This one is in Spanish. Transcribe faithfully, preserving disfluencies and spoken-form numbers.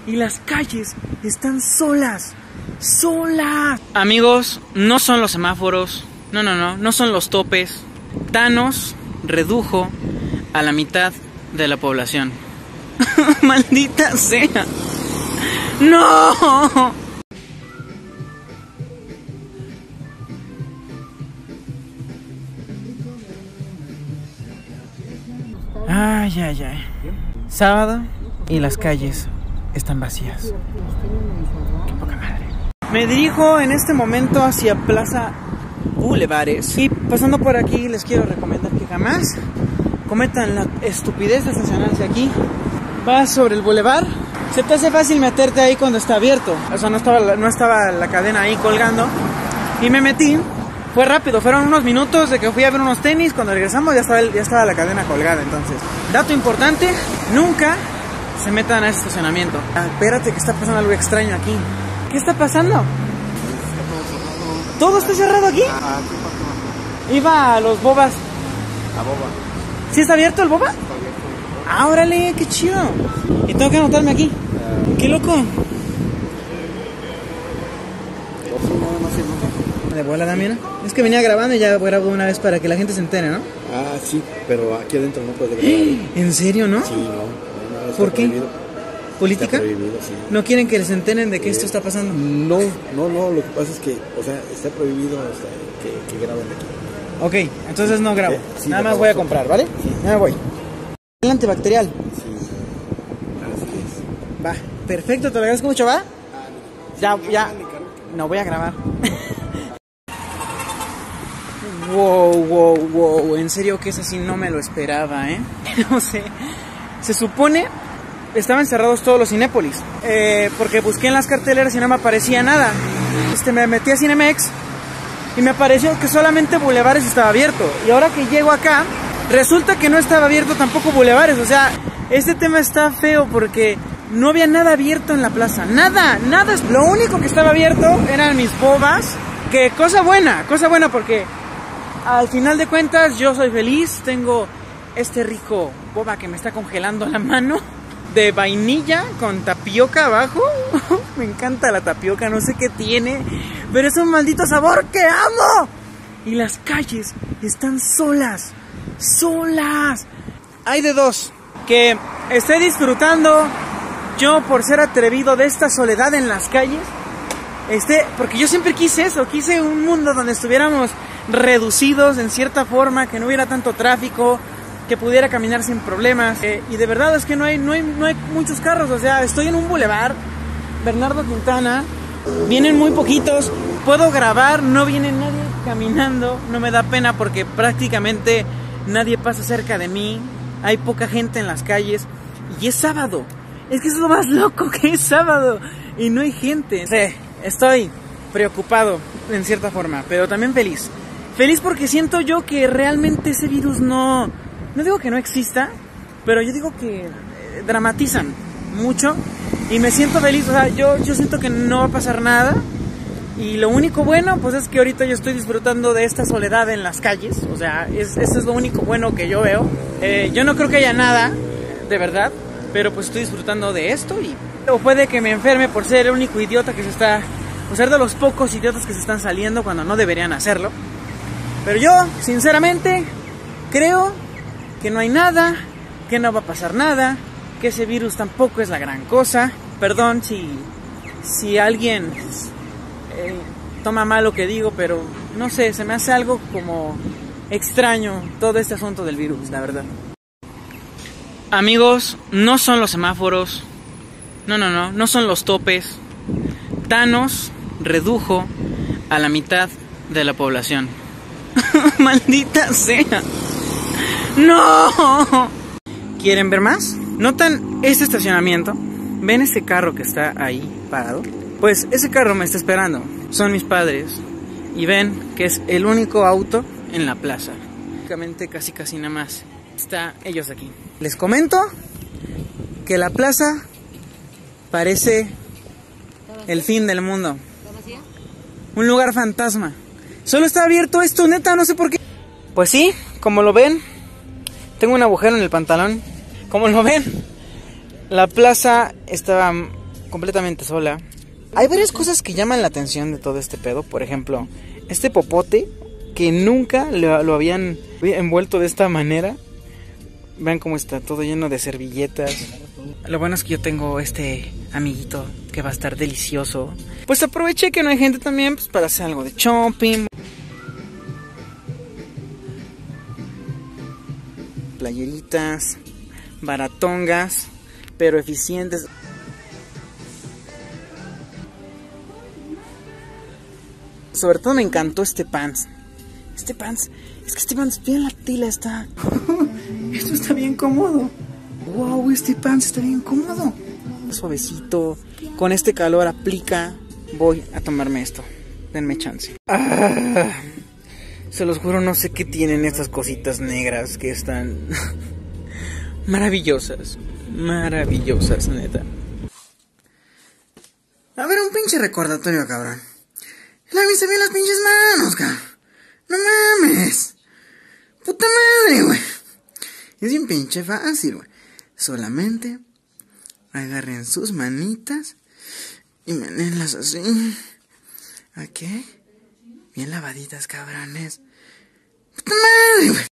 y las calles están solas, solas. Amigos, no son los semáforos, no, no, no, no son los topes. Thanos redujo a la mitad de la población. Maldita sea. ¡No! Ay, ay, ay. Sábado y las calles están vacías. Qué poca madre. Me dirijo en este momento hacia Plaza Bulevares. Y pasando por aquí les quiero recomendar que jamás cometan la estupidez de estacionarse aquí. Vas sobre el bulevar. Se te hace fácil meterte ahí cuando está abierto. O sea, no estaba, no estaba la cadena ahí colgando. Y me metí. Fue rápido, fueron unos minutos de que fui a ver unos tenis. Cuando regresamos ya estaba, ya estaba la cadena colgada. Entonces, dato importante, nunca se metan a ese estacionamiento. Ah, espérate que está pasando algo extraño aquí. ¿Qué está pasando? ¿Todo está cerrado aquí? Ah, ¿qué pasó? Iba a los bobas. A boba. ¿Sí está abierto el boba? Está abierto. Ah, órale, qué chido. Y tengo que anotarme aquí. Uh, Qué loco. no, no sé, no sé. De bola, mira. Es que venía grabando y ya grabo una vez para que la gente se entere, ¿no? Ah, sí, pero aquí adentro no puede grabar. ¿En serio, no? Sí, no. no, no está ¿Por qué? prohibido. ¿Política? Está prohibido, sí. ¿No quieren que les enteren de que Eh, esto está pasando? No, no, no, lo que pasa es que, o sea, está prohibido o sea, que, que graben aquí. Ok, entonces no grabo. Eh, sí, Nada por más favor. voy a comprar, ¿vale? Sí. Ya me voy. El antibacterial. Sí, así es. Va, perfecto, te lo agradezco mucho, ¿va? Ya, ya. No voy a grabar. Wow, wow, wow. En serio que eso sí no me lo esperaba, ¿eh? No sé. Se supone estaban cerrados todos los Cinépolis. Eh, porque busqué en las carteleras y no me aparecía nada. Este, me metí a Cinemex y me apareció que solamente Bulevares estaba abierto. Y ahora que llego acá, resulta que no estaba abierto tampoco Bulevares. O sea, este tema está feo porque no había nada abierto en la plaza. Nada, nada. Lo único que estaba abierto eran mis bobas. Que cosa buena, cosa buena porque al final de cuentas yo soy feliz. Tengo este rico boba que me está congelando la mano, de vainilla con tapioca abajo. Me encanta la tapioca, no sé qué tiene, pero es un maldito sabor que amo. Y las calles están solas, solas. Hay de dos, que esté disfrutando yo por ser atrevido de esta soledad en las calles. Este, porque yo siempre quise eso, quise un mundo donde estuviéramos reducidos en cierta forma, que no hubiera tanto tráfico, que pudiera caminar sin problemas. Eh, y de verdad es que no hay, no hay, no hay muchos carros. O sea, estoy en un bulevar, Bernardo Quintana, vienen muy poquitos, puedo grabar, no viene nadie caminando, no me da pena porque prácticamente nadie pasa cerca de mí, hay poca gente en las calles y es sábado. Es que es lo más loco, que es sábado y no hay gente. Sí, estoy preocupado en cierta forma, pero también feliz. Feliz porque siento yo que realmente ese virus no... No digo que no exista, pero yo digo que eh, dramatizan mucho y me siento feliz. O sea, yo, yo siento que no va a pasar nada y lo único bueno pues es que ahorita yo estoy disfrutando de esta soledad en las calles. O sea, es, eso es lo único bueno que yo veo. Eh, yo no creo que haya nada, de verdad, pero pues estoy disfrutando de esto y o puede que me enferme por ser el único idiota que se está... Por ser de los pocos idiotas que se están saliendo cuando no deberían hacerlo. Pero yo, sinceramente, creo que no hay nada, que no va a pasar nada, que ese virus tampoco es la gran cosa. Perdón si, si alguien eh, toma mal lo que digo, pero no sé, se me hace algo como extraño todo este asunto del virus, la verdad. Amigos, no son los semáforos, no, no, no, no son los topes. Thanos redujo a la mitad de la población. Maldita sea. ¡No! ¿Quieren ver más? ¿Notan este estacionamiento? ¿Ven ese carro que está ahí parado? Pues ese carro me está esperando. Son mis padres. Y ven que es el único auto en la plaza. Prácticamente casi casi nada más está ellos aquí. Les comento que la plaza parece el fin del mundo. Un lugar fantasma. Solo está abierto esto, neta, no sé por qué. Pues sí, como lo ven, tengo un agujero en el pantalón. Como lo ven, la plaza estaba completamente sola. Hay varias cosas que llaman la atención de todo este pedo. Por ejemplo, este popote que nunca lo, lo habían envuelto de esta manera. Vean cómo está todo lleno de servilletas. Lo bueno es que yo tengo este amiguito que va a estar delicioso. Pues aproveché que no hay gente también, pues, para hacer algo de shopping. Playeritas baratongas, pero eficientes. Sobre todo me encantó este pants. Este pants, es que este pants, bien la tela está. Esto está bien cómodo. Wow, este pants está bien cómodo. Suavecito, con este calor aplica. Voy a tomarme esto. Denme chance. Ah, se los juro, no sé qué tienen estas cositas negras que están maravillosas. Maravillosas, neta. A ver, un pinche recordatorio, cabrón. Lávese bien las pinches manos, cabrón. No mames. Puta madre, güey. Es bien pinche fácil, güey. Solamente agarren sus manitas y menenlas así. ¿Ok? Bien lavaditas, cabrones. Puta madre, güey.